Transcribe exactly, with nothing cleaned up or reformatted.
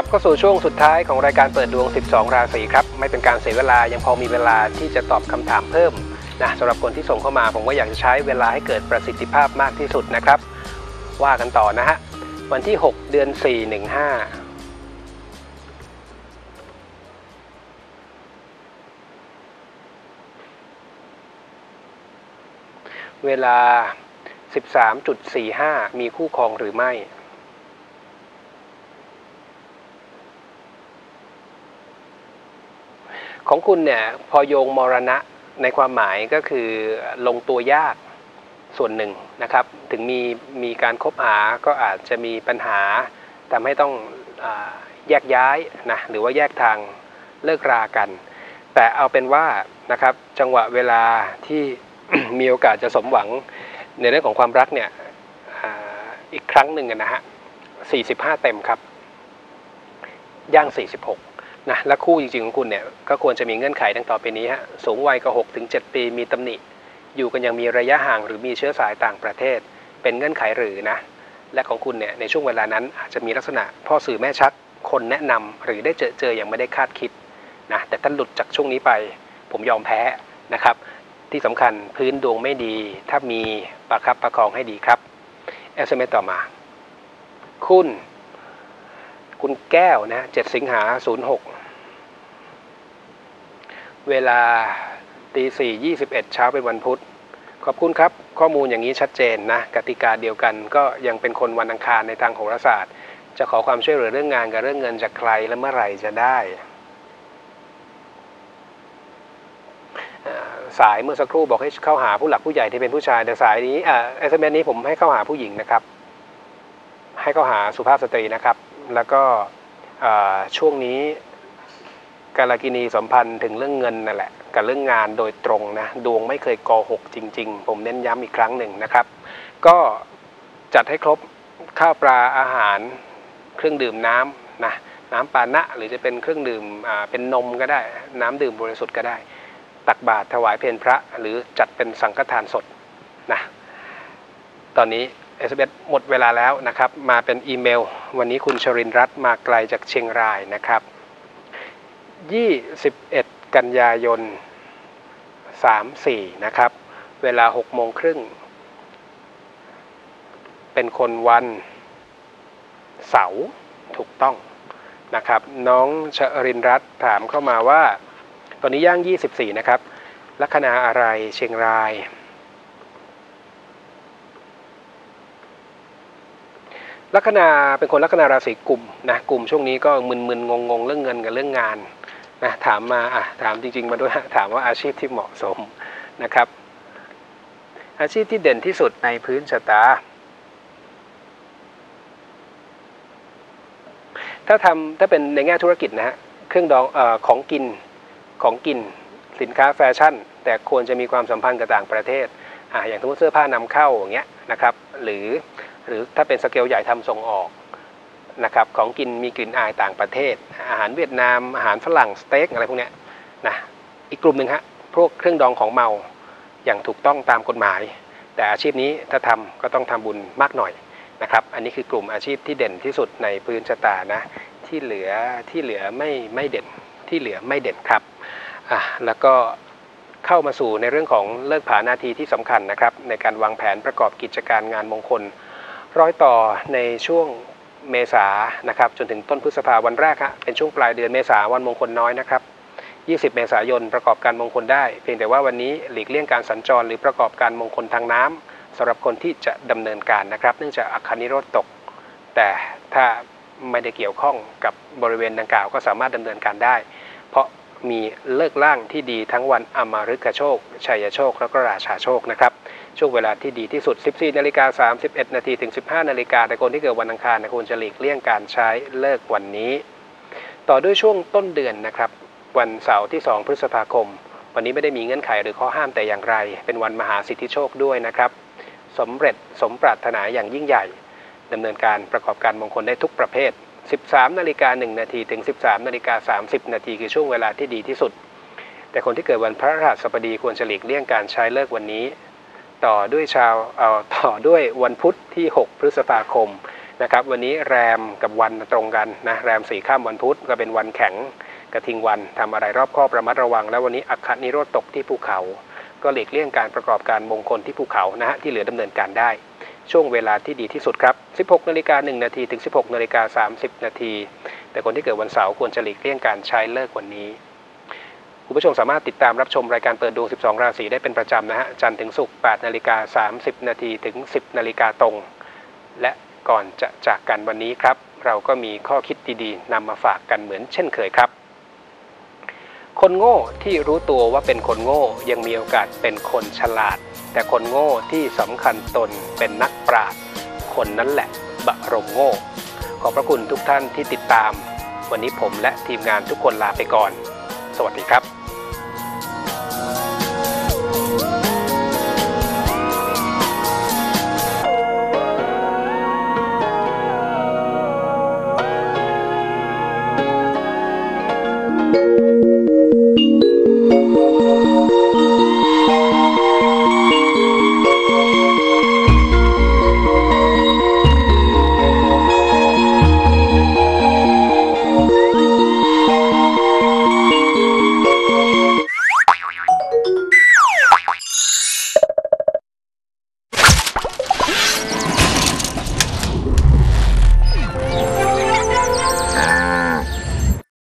ลับเข้าสู่ช่วงสุดท้ายของรายการเปิดดวงสิบสองราศีครับไม่เป็นการเสียเวลายังพอมีเวลาที่จะตอบคำถามเพิ่มนะสำหรับคนที่ส่งเข้ามาผมก็อยากจะใช้เวลาให้เกิดประสิทธิภาพมากที่สุดนะครับว่ากันต่อนะฮะวันที่หกเดือนสี่ หนึ่งห้าเวลา สิบสามจุดสี่ห้า มีคู่ครองหรือไม่ของคุณเนี่ยพอโยงมรณะในความหมายก็คือลงตัวยากส่วนหนึ่งนะครับถึงมีมีการคบหาก็อาจจะมีปัญหาทำให้ต้องอ่าแยกย้ายนะหรือว่าแยกทางเลิกรากันแต่เอาเป็นว่านะครับจังหวะเวลาที่ มีโอกาสจะสมหวังในเรื่องของความรักเนี่ย อ, อีกครั้งหนึ่งนะฮะสี่สิบห้าเต็มครับย่างสี่สิบหกนะและคู่จริงๆของคุณเนี่ยก็ควรจะมีเงื่อนไขดังต่อไปนี้ฮะสูงวัยก็ หกถึงเจ็ด ปีมีตำหนิอยู่กันยังมีระยะห่างหรือมีเชื้อสายต่างประเทศเป็นเงื่อนไขหรือนะและของคุณเนี่ยในช่วงเวลานั้นอาจจะมีลักษณะพ่อสื่อแม่ชักคนแนะนำหรือได้เจอเจออย่างไม่ได้คาดคิดนะแต่ถ้าหลุดจากช่วงนี้ไปผมยอมแพ้นะครับที่สำคัญพื้นดวงไม่ดีถ้ามีประคับประคองให้ดีครับ เอส เอ็ม เอส ต่อมาคุณคุณแก้วนะเจ็ดสิงหาศูนย์หกเวลาตีสี่ยี่สิบเอ็ดเช้าเป็นวันพุธขอบคุณครับข้อมูลอย่างนี้ชัดเจนนะกติกาเดียวกันก็ยังเป็นคนวันอังคารในทางโหราศาสตร์จะขอความช่วยเหลือเรื่องงานกับเรื่องเงินจากใครและเมื่อไหร่จะได้สายเมื่อสักครู่บอกให้เข้าหาผู้หลักผู้ใหญ่ที่เป็นผู้ชายแต่สายนี้อ่าเอสเอ็มเอสนี้ผมให้เข้าหาผู้หญิงนะครับให้เข้าหาสุภาพสตรีนะครับแล้วก็ช่วงนี้กาลกินีสัมพันธ์ถึงเรื่องเงินนั่นแหละกับเรื่องงานโดยตรงนะดวงไม่เคยโกหกจริงๆผมเน้นย้ำอีกครั้งหนึ่งนะครับก็จัดให้ครบข้าวปลาอาหารเครื่องดื่มน้ำนะน้ำปานะหรือจะเป็นเครื่องดื่มเป็นนมก็ได้น้ำดื่มบริสุทธิ์ก็ได้ตักบาตรถวายเพลพระหรือจัดเป็นสังฆทานสดนะตอนนี้ เอส เอ็ม เอส หมดเวลาแล้วนะครับมาเป็นอีเมลวันนี้คุณชรินทร์รัตน์มาไกลจากเชียงรายนะครับยี่สิบเอ็ดกันยายนสามสี่นะครับเวลาหกโมงครึ่งเป็นคนวันเสาร์ถูกต้องนะครับน้องชรินทร์รัตน์ถามเข้ามาว่าตอนนี้ย่างยี่สิบสี่นะครับลัคนาอะไรเชียงรายลัคนาเป็นคนลัคนาราศีกุมนะกุมช่วงนี้ก็มึนๆงงๆเรื่องเงินกับเรื่องงานนะถามมาอ่ะถามจริงๆมาด้วยถามว่าอาชีพที่เหมาะสมนะครับอาชีพที่เด่นที่สุดในพื้นชะตาถ้าทำถ้าเป็นในแง่ธุรกิจนะฮะเครื่องดองเอ่อของกินของกินสินค้าแฟชั่นแต่ควรจะมีความสัมพันธ์กับต่างประเทศอ่าอย่างสมมติเสื้อผ้านำเข้าอย่างเงี้ยนะครับหรือหรือถ้าเป็นสเกลใหญ่ทำส่งออกนะครับของกินมีกลิ่นอายต่างประเทศอาหารเวียดนามอาหารฝรั่งสเต็กอะไรพวกเนี้ยนะอีกกลุ่มหนึ่งฮะพวกเครื่องดองของเมาอย่างถูกต้องตามกฎหมายแต่อาชีพนี้ถ้าทำก็ต้องทำบุญมากหน่อยนะครับอันนี้คือกลุ่มอาชีพที่เด่นที่สุดในพื้นชะตานะที่เหลือที่เหลือไม่ไม่เด่นที่เหลือไม่เด่นครับอ่ะแล้วก็เข้ามาสู่ในเรื่องของเลิกผานาทีที่สำคัญนะครับในการวางแผนประกอบกิจการงานมงคลร้อยต่อในช่วงเมษานะครับจนถึงต้นพฤษภาวันแรกฮะเป็นช่วงปลายเดือนเมษาวันมงคลน้อยนะครับยี่สิบเมษายนประกอบการมงคลได้เพียงแต่ว่าวันนี้หลีกเลี่ยงการสัญจรหรือประกอบการมงคลทางน้ำสำหรับคนที่จะดำเนินการนะครับเนื่องจากอัคคนิโรธตกแต่ถ้าไม่ได้เกี่ยวข้องกับบริเวณดังกล่าวก็สามารถดำเนินการได้เพราะมีเลิกล่างที่ดีทั้งวันอมฤกโชคชัยโชคแล้วก็ราชาโชคนะครับช่วงเวลาที่ดีที่สุด สิบสี่นาฬิกาสามสิบเอ็ดนาทีถึง สิบห้านาฬิกาแต่คนที่เกิดวันอังคารควรจะหลีกเลี่ยงการใช้เลิกวันนี้ต่อด้วยช่วงต้นเดือนนะครับวันเสาร์ที่สองพฤษภาคมวันนี้ไม่ได้มีเงื่อนไขหรือข้อห้ามแต่อย่างไรเป็นวันมหาสิทธิโชคด้วยนะครับสำเร็จสมปรารถนาอย่างยิ่งใหญ่ดำเนินการประกอบการมงคลได้ทุกประเภท สิบสามนาฬิกาหนึ่งนาทีถึง สิบสามนาฬิกาสามสิบนาทีคือช่วงเวลาที่ดีที่สุดแต่คนที่เกิดวันพฤหัสบดีควรจะหลีกเลี่ยงการใช้เลิกวันนี้ต่อด้วยชาวเอ่อต่อด้วยวันพุธที่หกพฤษภาคมนะครับวันนี้แรมกับวันตรงกันนะแรมสี่ค่ำวันพุธก็เป็นวันแข็งกระทิงวันทำอะไรรอบคอบระมัดระวังแล้ววันนี้อัคคนิโรธตกที่ภูเขาก็หลีกเลี่ยงการประกอบการมงคลที่ภูเขานะฮะที่เหลือดำเนินการได้ช่วงเวลาที่ดีที่สุดครับ สิบหกนาฬิกาหนึ่งนาทีถึง สิบหกนาฬิกาสามสิบนาทีแต่คนที่เกิดวันเสาร์ควรจะหลีกเลี่ยงการใช้เลิกวันนี้คุณผู้ชมสามารถติดตามรับชมรายการเปิดดวงสิบสองราศีได้เป็นประจำนะฮะจันทร์ถึงศุกร์ แปดนาฬิกาสามสิบนาทีถึง สิบนาฬิกาตรงและก่อนจะจากกันวันนี้ครับเราก็มีข้อคิดดีๆนำมาฝากกันเหมือนเช่นเคยครับคนโง่ที่รู้ตัวว่าเป็นคนโง่ยังมีโอกาสเป็นคนฉลาดแต่คนโง่ที่สำคัญตนเป็นนักปราชญ์คนนั้นแหละบะรมโง่ขอบพระคุณทุกท่านที่ติดตามวันนี้ผมและทีมงานทุกคนลาไปก่อนสวัสดีครับ